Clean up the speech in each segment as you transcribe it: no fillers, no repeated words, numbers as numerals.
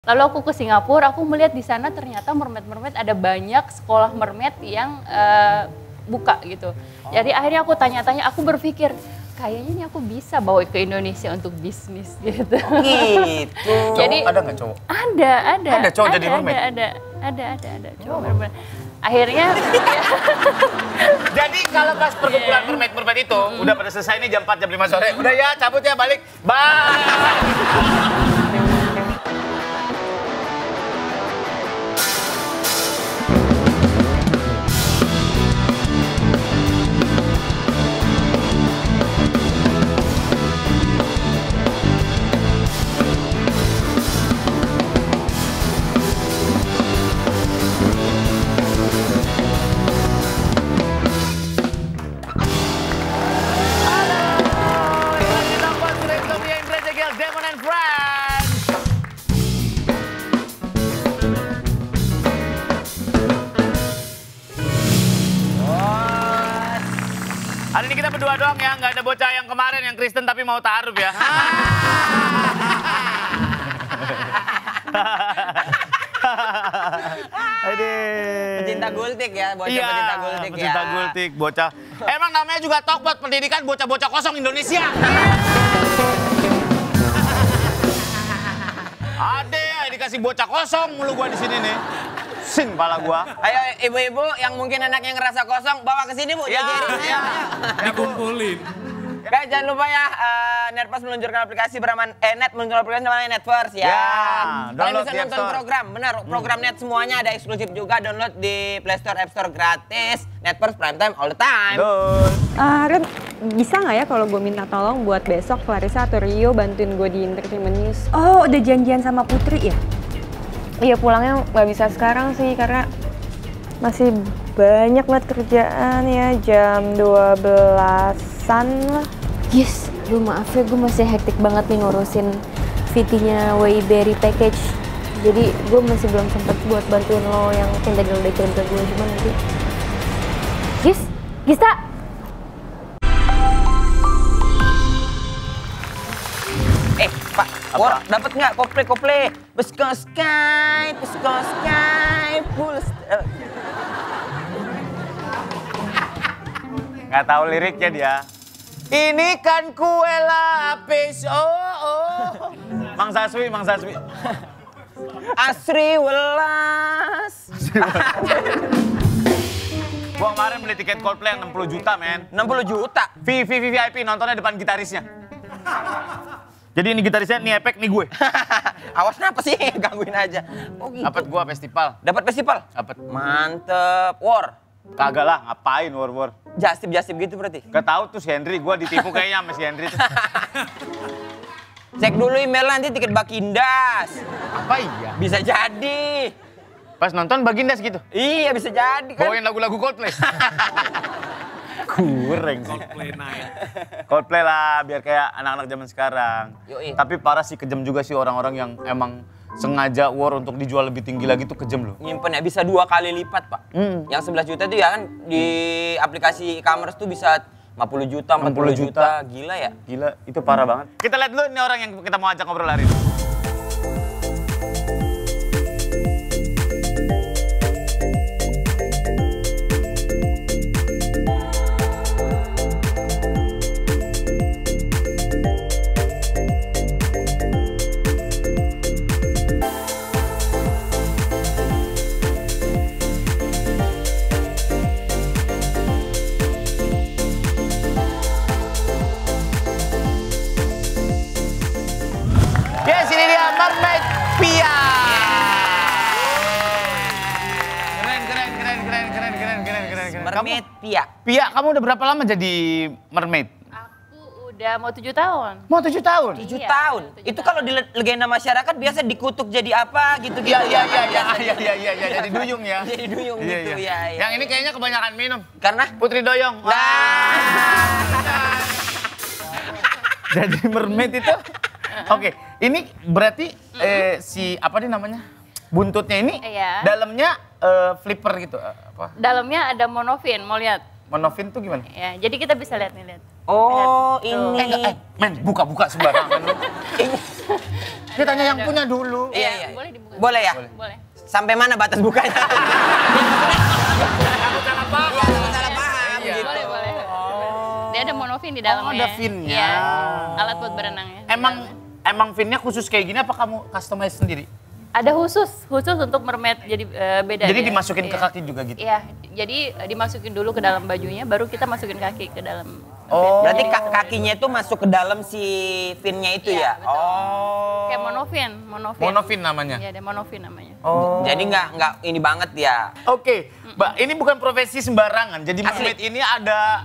Lalu aku ke Singapura, aku melihat di sana ternyata mermaid-mermaid ada banyak sekolah mermaid yang buka gitu. Jadi akhirnya aku tanya-tanya, aku berpikir kayaknya ini aku bisa bawa ke Indonesia untuk bisnis gitu. Gitu. Jadi ada nggak cowok? Ada. Ada cowok jadi mermaid? Ada cowok mermaid. Akhirnya Jadi kalau pas perkumpulan mermaid itu udah pada selesai nih jam 4 jam 5 sore. Udah ya cabut ya balik. Bye. Demon and Friends. Hari ini kita berdua doang ya, nggak ada bocah yang kemarin yang Kristen tapi mau ta'aruf ya. Pecinta gultik ya, bocah Iya, pecinta gultik ya. pecinta gultik, bocah. Emang namanya juga Tokbot Pendidikan Bocah-Bocah Kosong Indonesia. Ade, dikasih bocah kosong mulu gua di sini nih. Sing pala gua. Ayo ibu-ibu yang mungkin anaknya ngerasa kosong, bawa ke sini Bu, jajarin ayo. Dikumpulin. Guys, jangan lupa ya, Netverse meluncurkan aplikasi bernama Net meluncurkan aplikasi namanya Netverse ya. Kalian download bisa di App nonton Store. program, benar. Program Net semuanya ada eksklusif juga, download di Play Store, App Store gratis. Netverse prime time all the time. Ren, bisa nggak ya kalau gue minta tolong buat besok Clarissa atau Rio bantuin gue di Entertainment News? Oh, udah janjian sama Putri ya? Iya, pulangnya nggak bisa sekarang sih karena masih banyak banget kerjaan ya, jam 12-an lah. Yes, lu maaf ya, gue masih hektik banget nih ngurusin VT-nya Wayberry Package. Jadi gue masih belum sempet buat bantuin lo yang tadi lo udah kirim ke gue, cuman nanti. Gista! Pak, War, dapat nggak kople? Pesko sky, full. Nggak tahu liriknya dia. Ini kan kue lapis, Mang Saswi. Asri welas. Gua kemarin beli tiket Coldplay yang 60 juta, men. 60 juta. VIP, nontonnya depan gitarisnya. Jadi ini gitarisnya, nih Epek, nih gue. Awas kenapa sih? Gangguin aja. Oh gitu. Dapat gua festival. Dapat festival? Dapat. Mantep. War. Kagak lah, ngapain war. Jasip gitu berarti? Gak tahu tuh si Henry, gua ditipu kayaknya sama si Henry tuh. Cek dulu email nanti tiket Bakindas. Apa iya? Bisa jadi. Pas nonton Bagindas gitu? Iya bisa jadi kan. Bawain lagu-lagu Coldplay. Kurang sih. Coldplay night. Coldplay lah, biar kayak anak-anak zaman sekarang. Yoi. Tapi parah sih, kejam juga sih orang-orang yang emang sengaja war untuk dijual lebih tinggi lagi tuh kejam loh. Nyimpen ya bisa 2 kali lipat Pak. Yang 11 juta itu ya kan di aplikasi e-commerce tuh bisa 50 juta, 40 juta. Gila ya? Gila, itu parah banget. Kita lihat dulu ini orang yang kita mau ajak ngobrol hari ini. Yes, ini dia Mermaid Pia. Keren. Mermaid Pia. Pia, kamu udah berapa lama jadi mermaid? aku udah mau 7 tahun. Mau 7 tahun? 7 Iya, tahun. 7 Itu kalau di legenda masyarakat biasa dikutuk jadi apa gitu-gitu. Iya, jadi duyung ya. Jadi duyung Iya, gitu iya. ya. Yang ini kayaknya kebanyakan minum. Karena Putri Doyong. Jadi mermaid itu. Oke, ini berarti si apa nih namanya? Buntutnya ini Iya. dalamnya flipper gitu. Apa? Dalamnya ada monofin, mau lihat? Monofin tuh gimana? Ya, jadi kita bisa lihat nih, lihat. oh Lihat. Tuh. ini. Men, buka sembarangan lu. Dia tanya yang punya dulu. Iya. Boleh dibuka. Boleh ya? Boleh. Sampai mana batas bukanya? Aku salah paham. Iya, takut salah paham gitu. Boleh. Dia ada monofin di dalamnya. ada fin-nya. Iya. Alat buat berenangnya. Emang finnya khusus kayak gini apa kamu customize sendiri? Ada khusus untuk mermaid, jadi beda. Jadi dia. dimasukin ke Iya. kaki juga gitu? Iya, jadi dimasukin dulu ke dalam bajunya, baru kita masukin kaki ke dalam. Oh. Berarti kakinya itu masuk ke dalam si finnya itu Iya, ya? betul. Oh. Kayak monofin. Monofin namanya? Iya, ada monofin namanya. Oh. Jadi nggak ini banget ya? Oke, Mbak, ini bukan profesi sembarangan. Jadi Asli. mermaid ini ada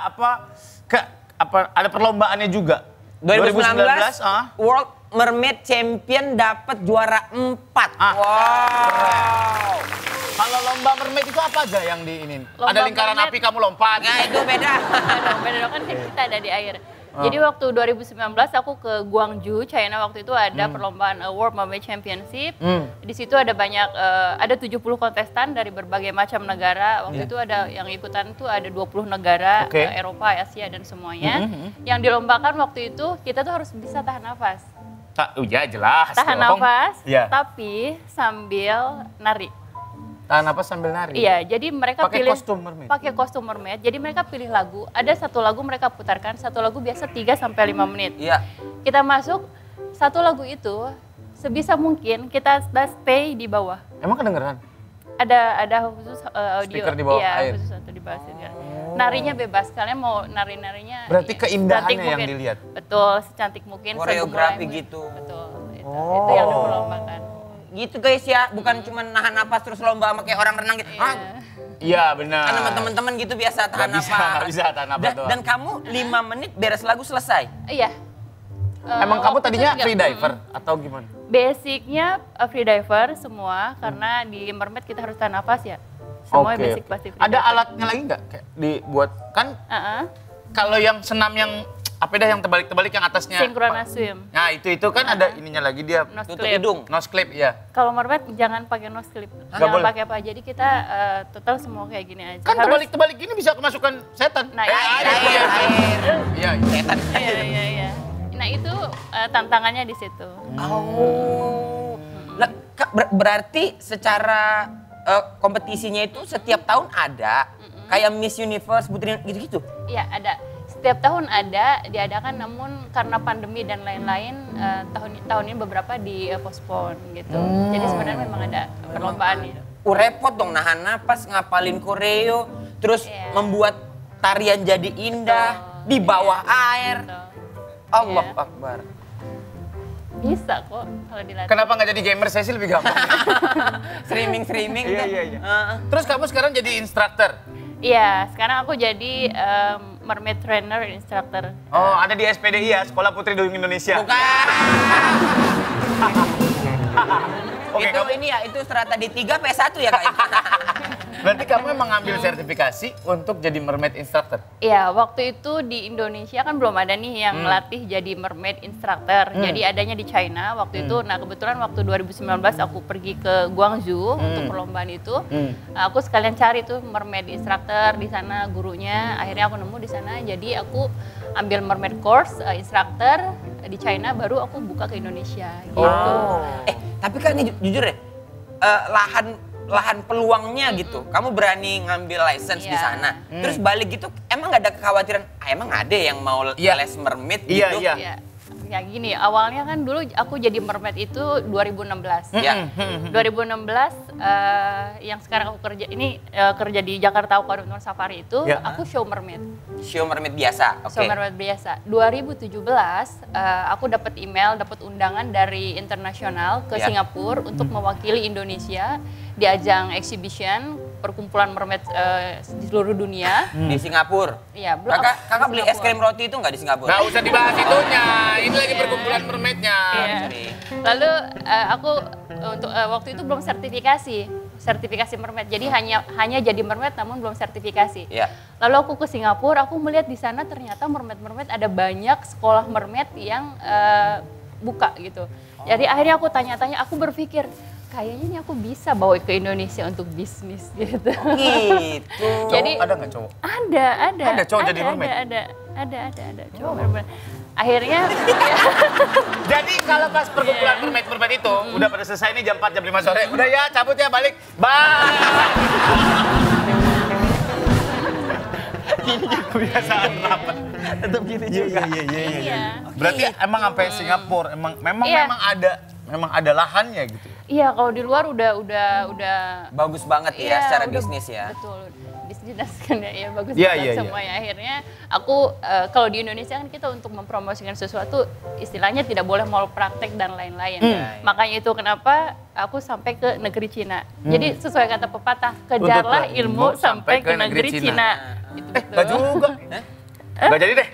ada perlombaannya juga. 2019 ah. World Mermaid Champion dapat juara 4. Ah. Wow. Kalau lomba mermaid itu apa aja yang di ini? Lomba Ada lingkaran mermaid. api kamu lompat. Nah itu beda. Beda dong, kan kita ada di air. Jadi waktu 2019 aku ke Guangzhou, China, waktu itu ada perlombaan World Mermaid Championship. Di situ ada banyak, ada 70 kontestan dari berbagai macam negara. Waktu itu ada yang ikutan tuh ada 20 negara, Oke. Eropa, Asia dan semuanya. Yang dilombakan waktu itu kita tuh harus bisa tahan nafas. Ya jelas Tahan dong. nafas, Iya. tapi sambil nari. Tahan nafas sambil nari. Iya, jadi mereka Pakai pilih kostum mermaid? Pakai kostum mermaid. Jadi mereka pilih lagu. Ada satu lagu mereka putarkan, satu lagu biasa 3 sampai 5 menit. Iya. Kita masuk satu lagu itu sebisa mungkin kita stay di bawah. Emang kedengeran? Ada khusus audio. Speaker di bawah iya, air. khusus untuk di bawah sini. Narinya bebas. Kalian mau narinya Berarti ya, keindahannya secantik yang mungkin. dilihat? Betul, secantik mungkin. Koreografi segemulai gitu. mungkin. Betul. Itu yang diperlombakan. Gitu guys ya, bukan cuma nahan napas terus lomba sama kayak orang renang gitu. Ah, Iya benar. kan sama teman-teman gitu biasa tahan Nggak bisa, napas. nggak bisa tahan napas doang. Dan kamu 5 menit beres lagu selesai. Iya. Emang kamu Waktu itu tadinya juga- free diver atau gimana? Basicnya free diver semua, karena di mermaid kita harus tahan nafas ya. Semua Oke, basic oke. pasti free Ada diver. alatnya lagi nggak kayak dibuat kan Heeh. kalau yang senam yang apa dah yang terbalik-terbalik yang atasnya? Synchronous swim. Nah itu kan ada ininya lagi dia Nose Tutup clip. hidung. nose clip ya. Kalau mermaid jangan pakai nose clip. Nggak Jangan boleh? pakai apa. Jadi kita total semua kayak gini aja. Kan terbalik-terbalik gini bisa kemasukan setan. Nah, Air. Iya. Setan. Iya. Nah itu tantangannya di situ. Oh. Lah, berarti secara kompetisinya itu setiap tahun ada. Kayak Miss Universe, Putri gitu-gitu. Iya ada. Setiap tahun ada diadakan, namun karena pandemi dan lain-lain tahun ini beberapa di postpone gitu. Jadi sebenarnya memang ada perlombaannya. Repot dong nahan napas, ngapalin koreo, terus Iya. membuat tarian jadi indah di bawah air. Betul. Allah Iya. Akbar. Bisa kok kalau dilatih. Kenapa nggak jadi gamer? Saya sih lebih gampang. Streaming Iya, tuh. iya, iya. Heeh. Terus kamu sekarang jadi instructor? Iya, sekarang aku jadi mermaid trainer instructor. Oh, ada di SPDI ya, Sekolah Putri Duyung Indonesia. Bukan. Oke, Itu kamu ini ya, itu strata D3 PS1 ya Kak? berarti kamu emang ngambil sertifikasi untuk jadi mermaid instructor? Iya, waktu itu di Indonesia kan belum ada nih yang melatih jadi mermaid instructor. Jadi adanya di China waktu itu. Nah, kebetulan waktu 2019 aku pergi ke Guangzhou untuk perlombaan itu. Aku sekalian cari tuh mermaid instructor di sana, gurunya. Akhirnya aku nemu di sana. Jadi aku ambil mermaid course instructor di China, baru aku buka ke Indonesia gitu. Tapi kan ini jujur deh, lahan peluangnya gitu. Kamu berani ngambil license di Iya. sana. Terus balik gitu, emang nggak ada kekhawatiran, emang ada yang mau Iya. les mermaid Iya, gitu? iya. Ya, ya gini, awalnya kan dulu aku jadi mermaid itu 2016. Ya. 2016 yang sekarang aku kerja ini kerja di Jakarta Aquarium Safari itu Ya. aku show mermaid. Show mermaid biasa, oke. Show mermaid biasa. 2017 aku dapat email, dapat undangan dari internasional ke Ya. Singapura untuk mewakili Indonesia di ajang exhibition perkumpulan mermaid di seluruh dunia. Di Singapura. Iya, belum. Kakak beli es krim roti itu nggak di Singapura? Nggak usah dibahas itunya, ini lagi perkumpulan mermaidnya. Iya. Lalu aku untuk waktu itu belum sertifikasi mermaid. Jadi hanya jadi mermaid namun belum sertifikasi. Iya. Lalu aku ke Singapura, aku melihat di sana ternyata mermaid ada banyak sekolah mermaid yang buka gitu. Jadi akhirnya aku tanya-tanya, aku berpikir kayaknya ini aku bisa bawa ke Indonesia untuk bisnis gitu. Gitu. Jadi Cowok ada nggak cowok? ada Ada cowok jadi mermaid? Ada cowok mermaid. Akhirnya Jadi kalau pas perkumpulan mermaid itu udah pada selesai nih jam 4 jam 5 sore, udah ya cabut ya balik. Bye. Ini kebiasaan rapat. Tetap gini juga. iya. Berarti emang sampai Singapura memang Iya. memang ada lahannya gitu. Iya, kalau di luar udah Bagus banget ya iya, secara udah- bisnis ya. Betul. Bisnis kan ya, bagus Iya, banget iya, iya. semuanya. Akhirnya aku kalau di Indonesia kan kita untuk mempromosikan sesuatu istilahnya tidak boleh mau praktek dan lain-lain. Makanya itu kenapa aku sampai ke negeri Cina. Jadi sesuai kata pepatah, kejarlah ilmu sampai ke negeri Cina. Gitu, Enggak juga. Enggak jadi deh.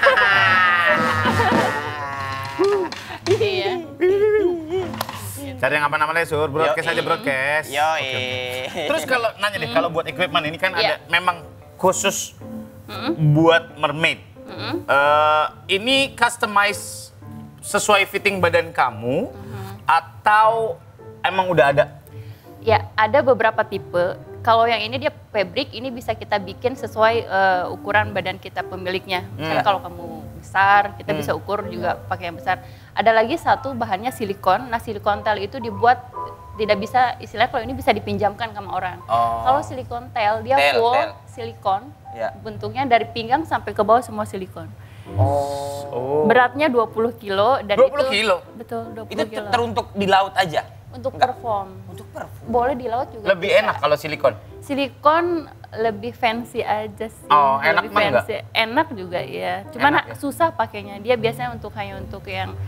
Iya. Cari yang apa namanya Sur, broadcast aja broadcast. Terus kalau nanya deh, kalau buat equipment ini kan ada Iya. memang khusus buat mermaid. Ini customize sesuai fitting badan kamu atau emang udah ada? Ya, ada beberapa tipe. Kalau yang ini dia fabric, ini bisa kita bikin sesuai ukuran badan kita pemiliknya. Misalnya kalau kamu besar, kita bisa ukur juga pakai yang besar. Ada lagi satu bahannya silikon. Nah, silikon tel itu dibuat tidak bisa, istilahnya kalau ini bisa dipinjamkan sama orang. Kalau silikon tel, dia full silikon. Ya. Bentuknya dari pinggang sampai ke bawah semua silikon. Oh. Beratnya 20 kilo. Dan 20 itu, kilo? Betul, 20 Itu kilo. teruntuk di laut aja. Untuk perform. Untuk perform. Boleh di laut juga Lebih bisa. enak kalau silikon. Silikon lebih fancy aja sih. Oh, enak lebih mah enggak? fancy. Enak juga ya. Cuman Enak ya? susah pakainya. Dia biasanya hanya untuk yang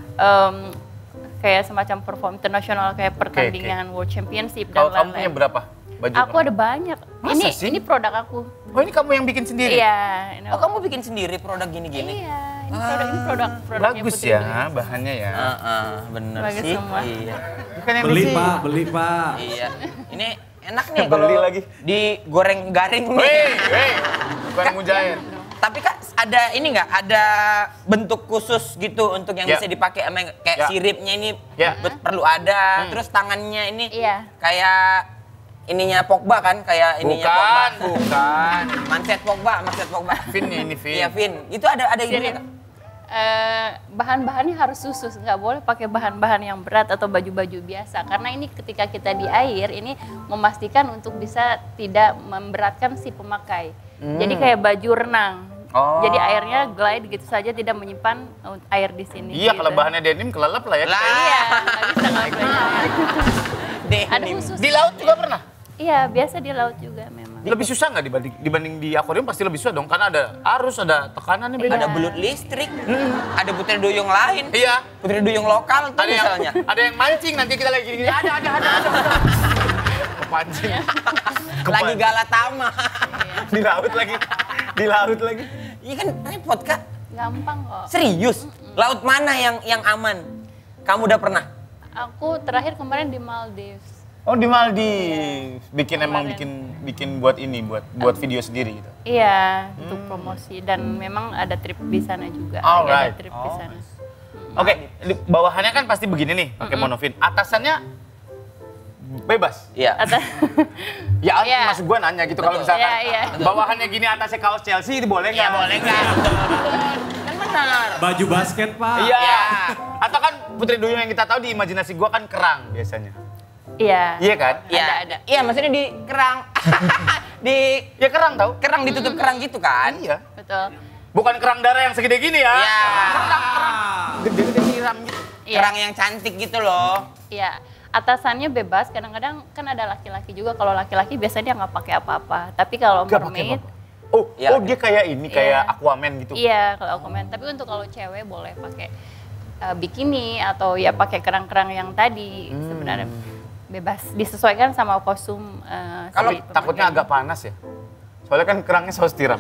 kayak semacam perform internasional kayak pertandingan World Championship dan Kalau kamu punya lain-lain. berapa baju? Aku ada banyak. Masa sih? Ini produk aku. Oh, ini kamu yang bikin sendiri? Iya. ini Oh, aku. kamu bikin sendiri produk gini-gini? Iya. Ini produknya Bagus Putri ya Duyung. bahannya ya. Bener Bagus sih. semua. Iya. Bukan yang Beli besi. Pak, beli Pak. Iya. Ini enak nih Beli kalau lagi. digoreng garing nih. Hei, bukan mujair. Tapi Kak, ada ini nggak? Ada bentuk khusus gitu untuk yang Ya. bisa dipakai sama yang- kayak Ya. siripnya ini Ya. perlu ada. Terus tangannya ini Iya. kayak ininya Pogba kan? Kayak ininya Pogba. Bukan. Manset Pogba. Fin ya, ini Fin. Iya, Vin. Itu ada ininya Sirip. Kak? Bahan-bahannya harus khusus, nggak boleh pakai bahan-bahan yang berat atau baju-baju biasa karena ini ketika kita di air ini memastikan untuk bisa tidak memberatkan si pemakai. Jadi kayak baju renang. Oh. Jadi airnya glide gitu saja, tidak menyimpan air di sini. Iya, gitu. kalau bahannya denim kelelep lah ya. Lah. Iya, nggak bisa nggak boleh. Ada Denim. khusus. Di laut juga pernah? Iya, biasa di laut juga memang. Lebih susah nggak dibanding di akuarium pasti lebih susah dong karena ada arus, ada tekanannya beda. Ada belut listrik. Ada putri duyung lain. Iya. Putri duyung lokal tuh Ada yang, misalnya. ada yang mancing nanti kita lagi gini. Ada. Kepancing. Lagi galatama. Di laut lagi. Di laut lagi. Iya kan repot Kak. Gampang kok. Serius? Laut mana yang aman? Kamu udah pernah? Aku terakhir kemarin di Maldives. Oh, di Maldives. Emang bikin buat ini, buat video sendiri gitu. Iya, untuk promosi dan memang ada trip di sana juga. Alright. Ada trip di sana. Oke, di bawahannya kan pasti begini nih, pakai monofin. Atasannya bebas. Iya. Ya, Iya. maksud gue nanya gitu kalau misalkan Iya. bawahannya gini atasnya kaos Chelsea, itu boleh nggak? Iya boleh nggak? Kan benar. Baju basket Pak. Iya. Iya. Atau kan Putri Duyung yang kita tahu di imajinasi gue kan kerang biasanya. Iya. Iya kan? Iya. Ada. Iya maksudnya di kerang. Di Ya kerang tahu? kerang ditutup kerang gitu kan? Iya. Betul. Bukan kerang darah yang segede gini ya. Iya. Gede-gede siram gitu. Iya. Kerang yang cantik gitu loh. Iya. Atasannya bebas, kadang-kadang kan ada laki-laki juga. Kalau laki-laki biasanya dia nggak pakai apa-apa. Tapi kalau Nggak pakai mermaid, apa-apa. Oh, Iya. oh dia kayak ini, kayak Iya. Aquaman gitu. iya kalau aku main. Tapi untuk kalau cewek boleh pakai bikini atau ya pakai kerang-kerang yang tadi sebenarnya bebas. Disesuaikan sama kostum. Kalau si takutnya pemakai. agak panas ya. Soalnya kan kerangnya saus tiram.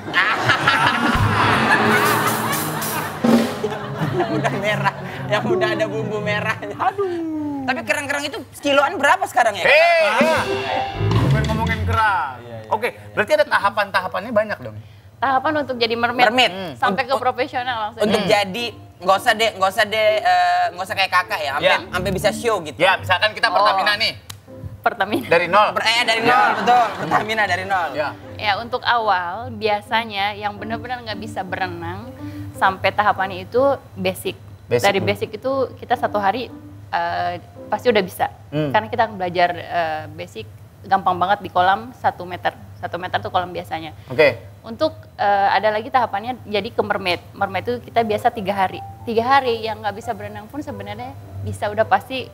Yang udah merah, yang udah ada bumbu merahnya. Aduh. Tapi kerang-kerang itu kiloan berapa sekarang ya? Ngomongin kerang. Oke, berarti ada tahapan-tahapannya banyak dong. Tahapan untuk jadi mermaid, Mermaid. sampai ke profesional langsung. Untuk jadi nggak usah kayak kakak ya, Iya. sampai bisa show gitu. Ya, misalkan kita Pertamina nih, Pertamina. dari nol. Dari nol, betul. Pertamina dari nol. Ya. Ya untuk awal biasanya yang benar-benar nggak bisa berenang sampai tahapannya itu basic. Basic. Dari basic itu kita 1 hari pasti udah bisa. Karena kita belajar basic gampang banget di kolam 1 meter. 1 meter tuh kolam biasanya. Oke. Untuk ada lagi tahapannya jadi ke mermaid. Mermaid itu kita biasa 3 hari. 3 hari yang nggak bisa berenang pun sebenarnya bisa udah pasti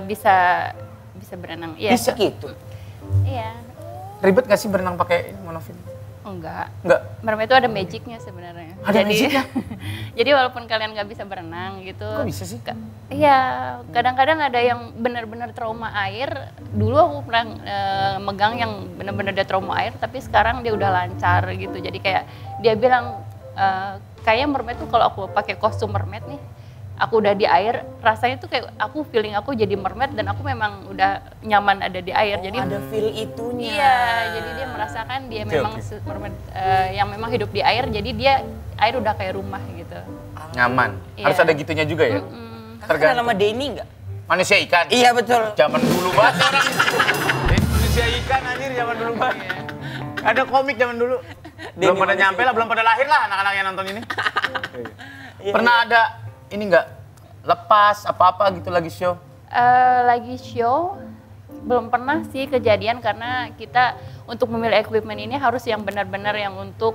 bisa berenang. Iya. Bisa gitu. Iya. Ribet gak sih berenang pakai monofin? Enggak. Enggak. Mermaid itu ada magicnya sebenarnya. Ada magicnya? Jadi walaupun kalian nggak bisa berenang gitu. Kok bisa sih? Iya, kadang-kadang ada yang benar-benar trauma air. Dulu aku pernah megang yang benar-benar dia trauma air, tapi sekarang dia udah lancar gitu. Jadi kayak dia bilang kayaknya mermaid tuh kalau aku pakai kostum mermaid nih, aku udah di air, rasanya tuh kayak aku feeling aku jadi mermaid dan aku memang udah nyaman ada di air. Jadi Ada feel itunya. iya, jadi dia merasakan dia memang mermaid yang memang hidup di air, jadi dia air udah kayak rumah gitu. Nyaman. Iya. Harus ada gitunya juga ya? Tergantung. Nama Denny nggak? Manusia ikan? Iya betul. Zaman dulu banget orang. Manusia ikan anjir zaman dulu banget. Ada komik zaman dulu. Belum pada nyampe lah, belum pada lahir lah anak-anak yang nonton ini. Pernah ada ini enggak lepas apa-apa gitu lagi show? Lagi show belum pernah sih kejadian karena kita untuk memilih equipment ini harus yang benar-benar yang untuk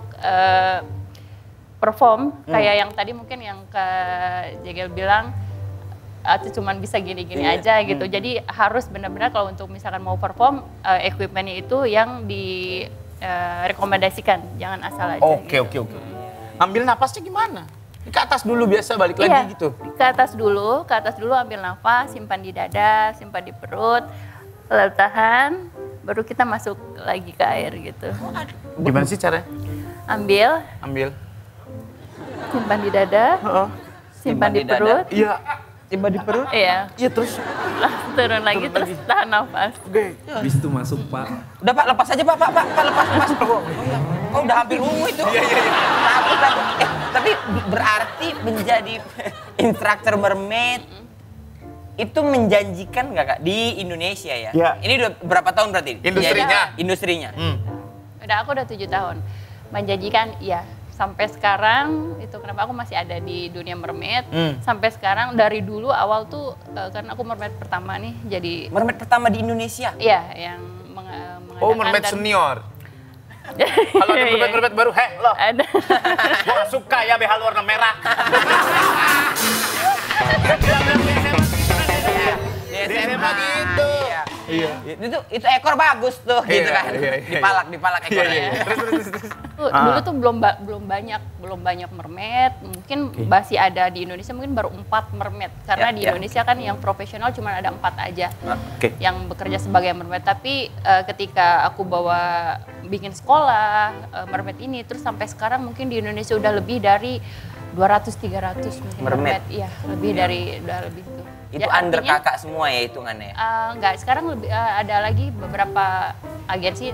perform kayak yang tadi mungkin yang Kak Jegel bilang atau cuman bisa gini-gini aja gitu. Jadi harus benar-benar kalau untuk misalkan mau perform equipmentnya itu yang direkomendasikan, jangan asal aja. Oke. Ambil napasnya gimana? Ke atas dulu biasa balik lagi gitu? Ke atas dulu ambil nafas, simpan di dada, simpan di perut, lalu tahan, baru kita masuk lagi ke air gitu. Gimana sih caranya? Ambil, simpan di dada, simpan di perut, Iya. Tiba di perut? iya, Iya terus. turun lagi terus tahan nafas. Habis itu masuk Pak. Udah Pak, lepas aja Pak, lepas. Oh udah hampir ungu itu. Iya. Takut. Tapi berarti menjadi instruktur mermaid itu menjanjikan nggak Kak di Indonesia ya? Iya. Ini udah berapa tahun berarti? Industrinya? Iya, industrinya. Aku udah 7 tahun. Menjanjikan, iya. Sampai sekarang itu kenapa aku masih ada di dunia mermaid. Sampai sekarang dari dulu awal tuh karena aku mermaid pertama nih jadi Mermaid pertama di Indonesia. iya yang mengadakan Oh mermaid dan- senior. Kalau ada mermaid baru, lo. Ada. Gua gak suka ya behal warna merah. Di SMA gitu. Iya. Itu ekor bagus tuh gitu kan. Iya. Dipalak ekornya. Dulu tuh belum banyak mermaid, mungkin masih ada di Indonesia mungkin baru 4 mermaid karena di Indonesia kan yang profesional cuma ada 4 aja yang bekerja sebagai mermaid. Tapi ketika aku bawa bikin sekolah mermaid ini terus sampai sekarang mungkin di Indonesia udah lebih dari 200-300 mungkin mermaid. Iya, udah lebih tuh. Itu Ya, under artinya, kakak semua ya hitungannya ya? Enggak, sekarang lebih ada lagi beberapa agensi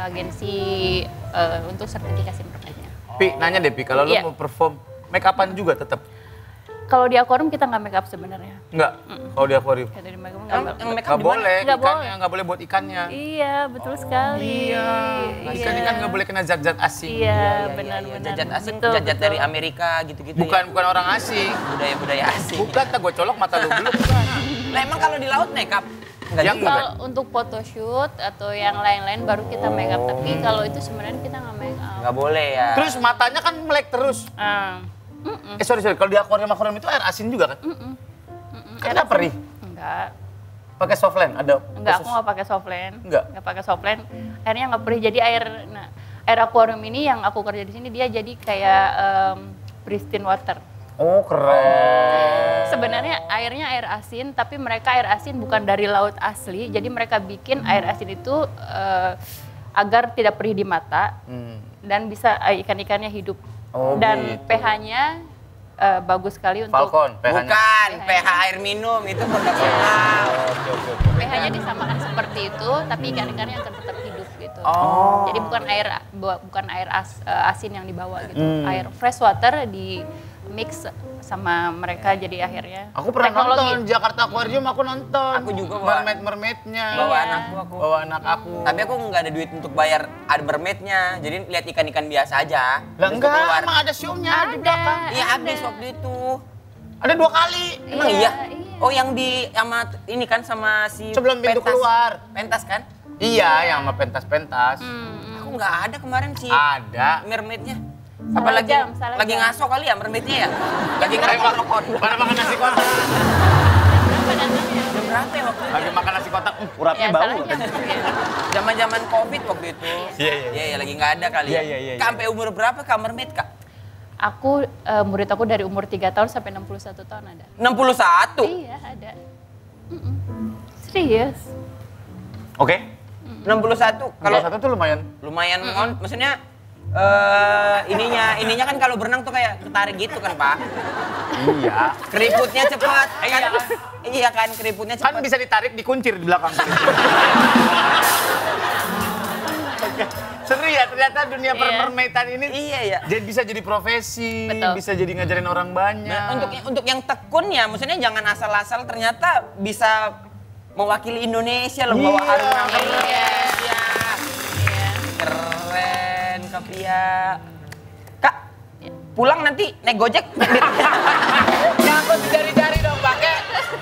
untuk sertifikasi mermaidnya. Pi, nanya deh Pi, kalau lu Iya. mau perform, make upan juga tetap? Kalau di akuarium kita nggak make up sebenarnya. Enggak, kalau di akuarium? Kita di make up Yang make Nggak up di mana? boleh, Nggak ikannya, boleh. nggak boleh buat ikannya. Iya, betul sekali. Iya, ikan nggak boleh kena zat-zat asing. Iya, benar-benar. Jajat asing, Betul, jajat betul. dari Amerika gitu-gitu Bukan ya? orang asing. Budaya-budaya asing. Bukan, tak gue colok mata lu dulu. Bukan. Lah emang kalau di laut make up? Enggak Yang juga. Kalau untuk photoshoot atau yang lain-lain baru kita make up. Tapi kalau itu sebenarnya kita nggak make up. Nggak boleh ya. Terus matanya kan melek terus. Sorry, kalau di akuarium itu air asin juga kan? Kan perih. Enggak. Pakai softland ada? Enggak, aku khusus? nggak pakai softland. Enggak? Nggak pakai softland. Airnya nggak perih. Jadi air akuarium ini yang aku kerja di sini dia jadi kayak pristine water. Oh keren. Sebenarnya airnya air asin, tapi mereka air asin bukan dari laut asli. Jadi mereka bikin air asin itu agar tidak perih di mata dan bisa ikan-ikannya hidup. Oh, Dan gitu. pH-nya bagus sekali untuk Falcon, pH-nya. Bukan, pH air minum itu profesional. Oke. pH-nya disamakan seperti itu, tapi ikan-ikannya akan tetap hidup gitu. Oh. Jadi bukan air asin yang dibawa gitu. Air fresh water mix sama mereka jadi akhirnya. Aku pernah teknologi. nonton Jakarta Aquarium, aku nonton. Aku juga bawa. Mermaid-mermaidnya. Bawa Iya. anakku aku. Bawa anak aku. Tapi aku nggak ada duit untuk bayar ada mermaidnya, jadi lihat ikan-ikan biasa aja. Lah Terus enggak, aku keluar. emang ada show-nya di Ada. belakang. Iya ada. habis waktu itu. Ada 2 kali. Emang Iya, iya? iya. Oh yang di sama ini kan sama si Sebelum pintu Pentas. keluar. Pentas kan? Iya, yang sama pentas-pentas. Aku nggak ada kemarin sih. Ada. Mermaidnya. Salah Apalagi jam, salah lagi jam. ngaso kali ya mermaidnya ya? Lagi Pada pada makan nasi kotak. Jam berapa ya waktu itu? Lagi makan nasi kotak, uratnya Ya, bau. salah jam. Zaman-zaman Covid waktu itu. Iya. Iya, lagi nggak ada kali Iya, ya. iya. Kak, sampai umur berapa Kak mermaid Kak? Aku murid aku dari umur 3 tahun sampai 61 tahun ada. 61? Iya, ada. Serius. Oke. 61. Kalau Kalau satu tuh lumayan. lumayan maksudnya ininya kan kalau berenang tuh kayak ketarik gitu kan Pak. Iya. Keriputnya cepat. Iya kan keriputnya Kan cepat. bisa ditarik, dikuncir di belakang. Oke. Seru ya, ternyata dunia Iya. permermaidan ini Iya ya. jadi bisa jadi profesi, Betul. bisa jadi ngajarin orang banyak. Nah, untuk yang tekun ya, maksudnya jangan asal-asal ternyata bisa mewakili Indonesia loh, bawa Iya. harum nama Iya. Indonesia. Iya. Keren, Kak Pia. Kak, pulang nanti naik Gojek. Nyangkut di jari-jari dong, pakai.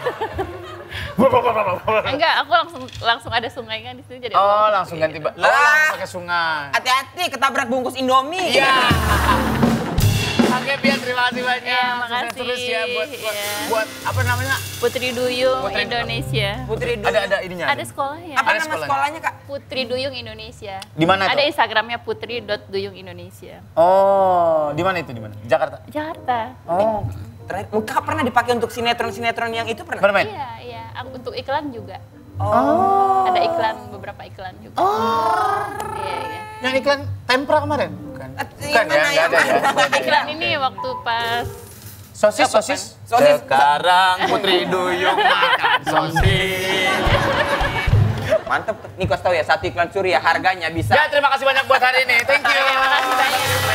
Enggak, aku langsung ada sungai kan di sini jadi. Oh, aku langsung ganti Lah. langsung pakai sungai. Hati-hati ketabrak bungkus Indomie. Iya. Oke, Pia, terima kasih banyak. Iya, Sukses makasih. terus ya buat Iya. buat apa namanya? Putri Duyung Putri- Indonesia. Putri dulu. Ada ininya. Ada sekolahnya. Apa Ada nama sekolahnya. sekolahnya Kak? Putri Duyung Indonesia. Di mana Ada tuh? Instagramnya putri.duyung Indonesia. Oh, di mana itu? Di mana? Jakarta. Jakarta. Oh. Kak pernah dipakai untuk sinetron-sinetron yang itu pernah? Bermain. Iya, iya. Untuk iklan juga. Oh. Ada iklan, beberapa iklan juga. Oh. Iya, iya. Yang iklan tempra kemarin? Bukan. Yang mana, Nggak yang ada ya. mana? Iklan ini waktu pas Sosis. Sosis. Sekarang Putri Duyung makan sosis. Mantep, nih kasih tau ya, satu iklan Surya harganya bisa. Ya, terima kasih banyak buat hari ini. Thank you. Terima kasih banyak.